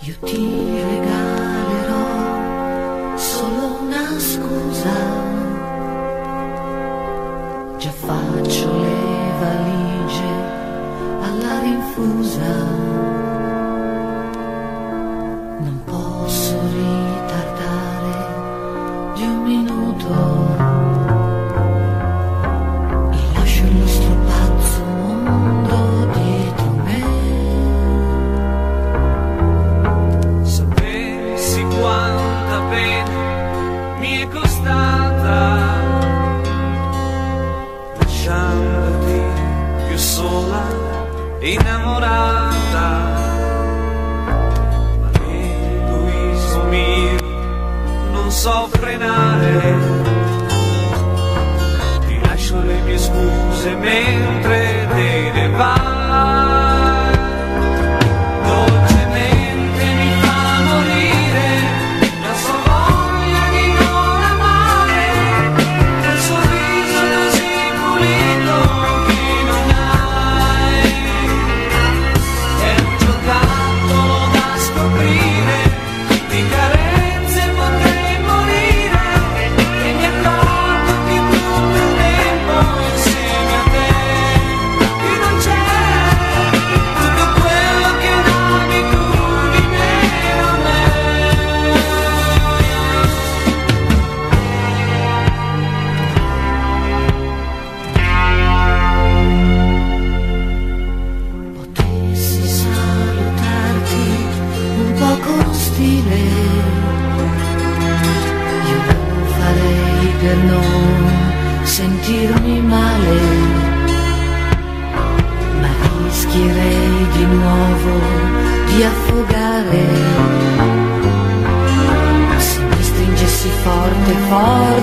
Io ti regalerò solo una scusa, già faccio le valigie alla rinfusa, non posso ritardare di un minuto, e lascio il nostro pazzo mondo dietro me. Sapessi quanta pena mi è costata, lasciandoti più sola, innamorata, ma l'egoismo mio non so frenare, ti lascio le mie scuse mentre te ne vai. Dolcemente mi fa morire la sua voglia di non amare, quel sorriso così pulito che non hai. È un giocattolo da scoprire, di carezze potrei morire, e mi accorgo che tutto il tempo insieme a te che non c'è tutto quello che ami tu di me a me. Potessi salutarti un po' con stile, io lo farei per non sentirmi male, ma rischierei di nuovo di affogare se mi stringessi forte forte